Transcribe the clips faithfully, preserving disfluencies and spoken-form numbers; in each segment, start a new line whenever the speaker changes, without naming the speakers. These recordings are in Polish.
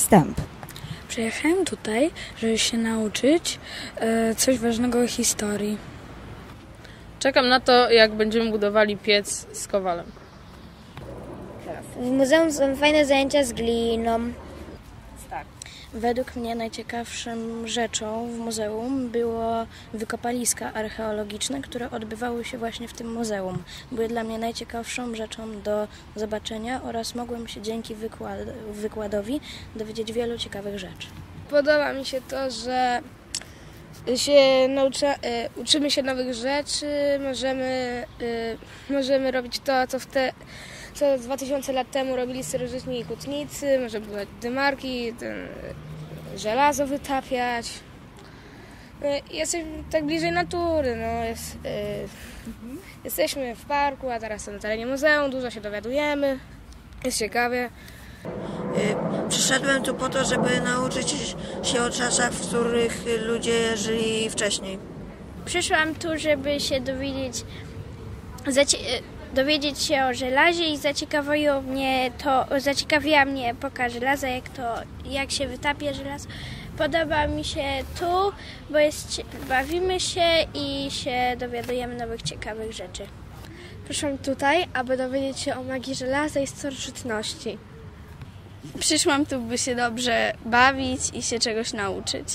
wstęp.
Przyjechałem tutaj, żeby się nauczyć e, coś ważnego o historii.
Czekam na to, jak będziemy budowali piec z kowalem.
W muzeum są fajne zajęcia z gliną.
Tak.
Według mnie najciekawszą rzeczą w muzeum było wykopaliska archeologiczne, które odbywały się właśnie w tym muzeum. Były dla mnie najciekawszą rzeczą do zobaczenia oraz mogłem się dzięki wykład wykładowi dowiedzieć wielu ciekawych rzeczy.
Podoba mi się to, że się naucza, uczymy się nowych rzeczy, możemy, możemy robić to, co w te co dwa tysiące lat temu robili starożytni i hutnicy, może budować dymarki, ten, żelazo wytapiać. Jesteśmy tak bliżej natury, no, jest, y, jesteśmy w parku, a teraz na terenie muzeum, dużo się dowiadujemy, jest ciekawie.
Przyszedłem tu po to, żeby nauczyć się o czasach, w których ludzie żyli wcześniej.
Przyszłam tu, żeby się dowiedzieć, dowiedzieć się o żelazie i zaciekawiło mnie to, zaciekawiła mnie epoka żelaza, jak to, jak się wytapia żelazo. Podoba mi się tu, bo jest, bawimy się i się dowiadujemy nowych, ciekawych rzeczy.
Przyszłam tutaj, aby dowiedzieć się o magii żelaza i starożytności.
Przyszłam tu, by się dobrze bawić i się czegoś nauczyć.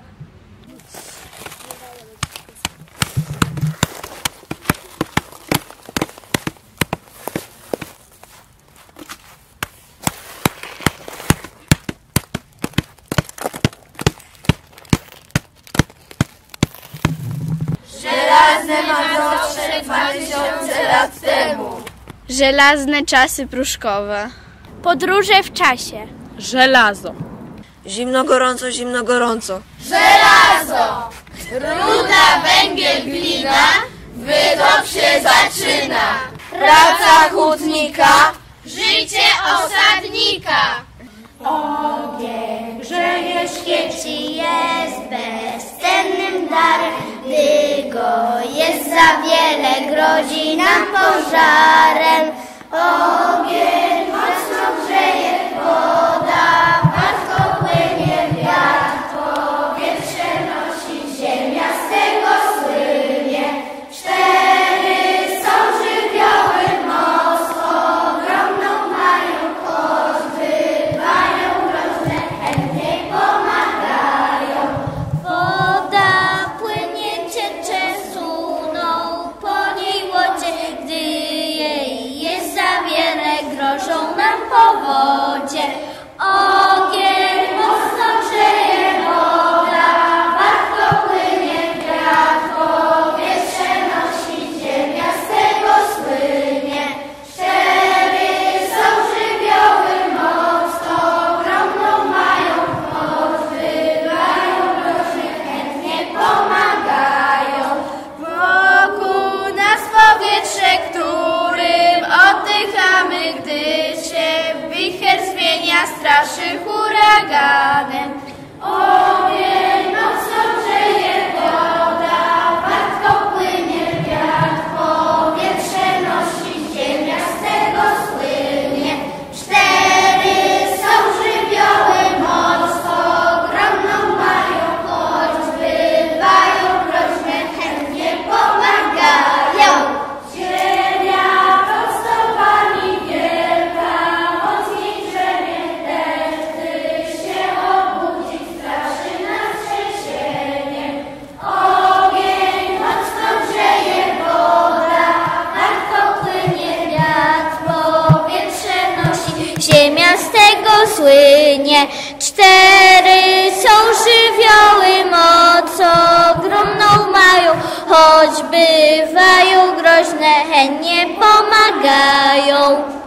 Żelazne Mazowsze dwa tysiące lat temu.
Żelazne czasy pruszkowe.
Podróże w czasie.
Żelazo.
Zimno, gorąco, zimno, gorąco.
Żelazo! Ruda, węgiel, glina, wydób się zaczyna. Praca hutnika, życie osadnika.
Ogień grzeje, świeci, jest bezcennym darem. Gdy go jest za wiele, grozi nam pożarem. Ogień mocno grzeje, woda wartko płynie, wiatr powietrze nosi, ziemia z tego słynie. Cztery są żywioły, moc ogromną mają, choć bywają groźne, chętnie pomagają. Woda płynie, ciecze, suną po niej łodzie, gdy jej jest za wiele, grożą nam powodzie. Ogień mocno grzeje, woda wartko płynie, wiatr powietrze nosi, ziemia z tego słynie. Cztery są żywioły, moc ogromną mają, choć bywają groźne, chętnie pomagają. Wokół nas powietrze, którym oddychamy, gdy się wicher zmienia, straszy huraganem. Ogień mocno grzeje, woda wartko płynie, wiatr powietrze nosi, ziemia z tego słynie. Cztery są żywioły, moc ogromną mają, choć bywają groźne, chętnie pomagają. Ziemia pod stopami wielka, mocniej drzemie, deszcz, gdy się obudzi, straszy nas trzęsienie. Ogień mocno grzeje, woda wartko płynie, wiatr powietrze nosi, ziemia z tego słynie. Cztery są żywioły, moc ogromną mają, choć bywają groźne, chętnie pomagają.